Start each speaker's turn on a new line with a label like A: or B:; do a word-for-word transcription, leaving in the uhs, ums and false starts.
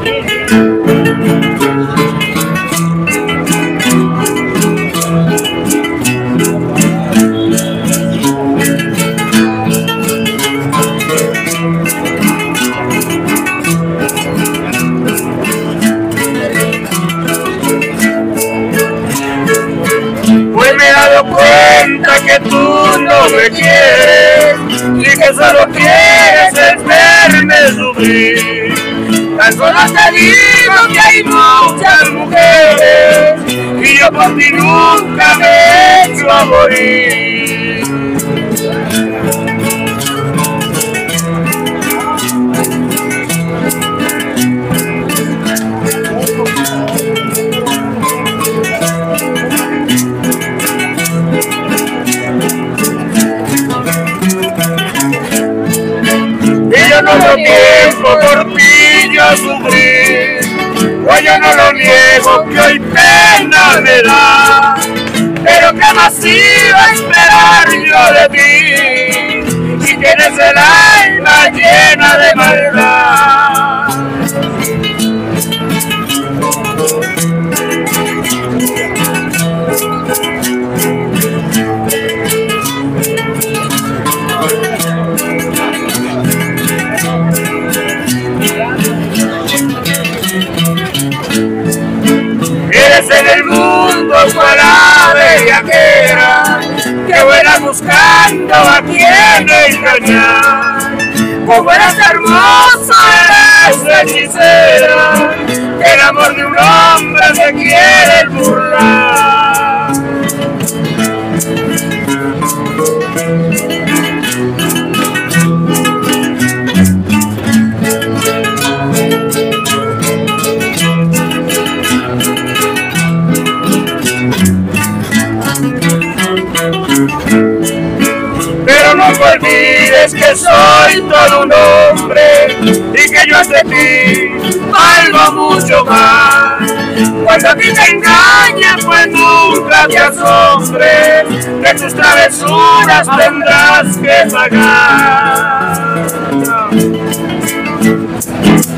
A: Pues me he dado cuenta que tú no me quieres y que solo quieres es verme sufrir. Tan solo te digo que hay muchas mujeres y yo por ti nunca me he hecho a morir. Yo no lo niego, por ti yo sufrí, pues yo no lo niego que hoy pena me da, pero qué más iba a esperar yo de ti, si tienes el alma llena de maldad. Eres en el mundo para bellaquera, que vuelas buscando a quien engañar. Como eres hermosa, eres hechicera, que el amor de un hombre se quiere burlar. Pero no olvides que soy todo un hombre y que yo ante ti valgo mucho más. Cuando a ti te engañen, pues nunca te asombres, de tus travesuras tendrás que pagar.